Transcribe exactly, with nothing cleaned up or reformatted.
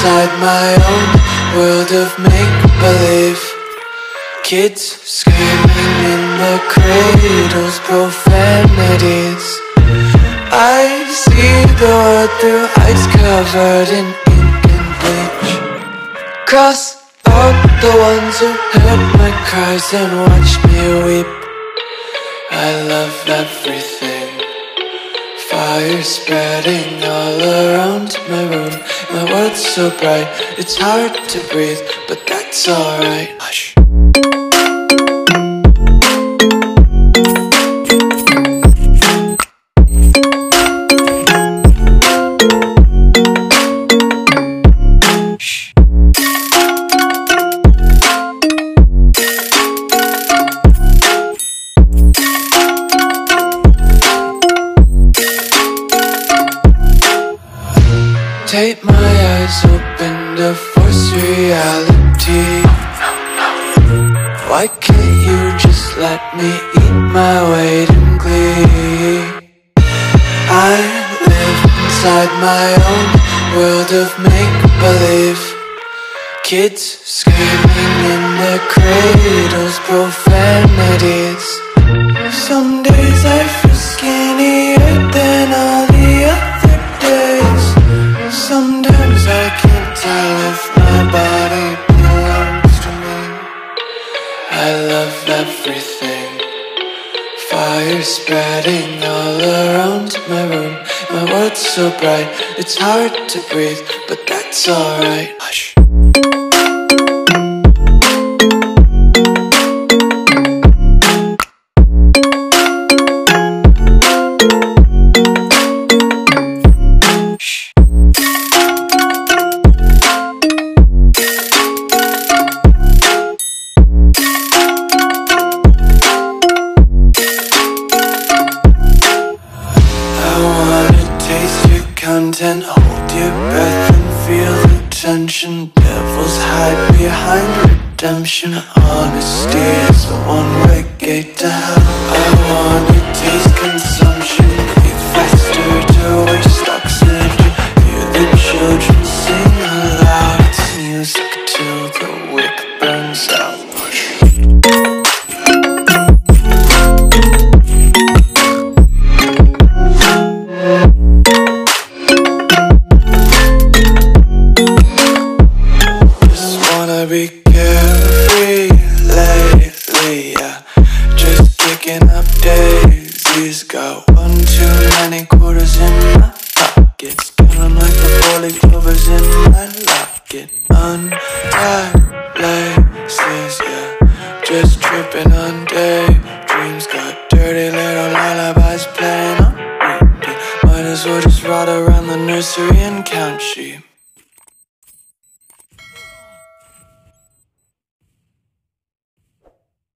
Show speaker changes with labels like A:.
A: inside my own world of make-believe. Kids screaming in the cradles, profanities. I see the world through eyes covered in ink and bleach. Cross out the ones who heard my cries and watched me weep. I love everything. Fire spreading all around my room. My world's so bright, it's hard to breathe, but that's alright. Hush. Tape my eyes open to force reality. Why can't you just let me eat my weight in glee? I live inside my own world of make-believe. Kids screaming in their cradles, profanities. Some days I feel skinnier than all the other days. Sometimes I can't tell if my body belongs to me. I love everything. Fire spreading all around my room. My world's so bright, it's hard to breathe, but that's alright. Hush. Content, hold your breath and feel the tension. Devils hide behind redemption. Honesty is a one-way gate to hell. I wanna taste consumption, breathe faster to waste oxygen. Hear the children sing aloud. It's music till the wick burns out. Be carefree lately, yeah. Just kicking up daisies. Got one too many quarters in my pockets. Counting like the four-leaf clovers in my locket. Untied laces, yeah. Just tripping on daydreams. Got dirty little lullabies playing on repeat. Might as well just ride around the nursery and count sheep.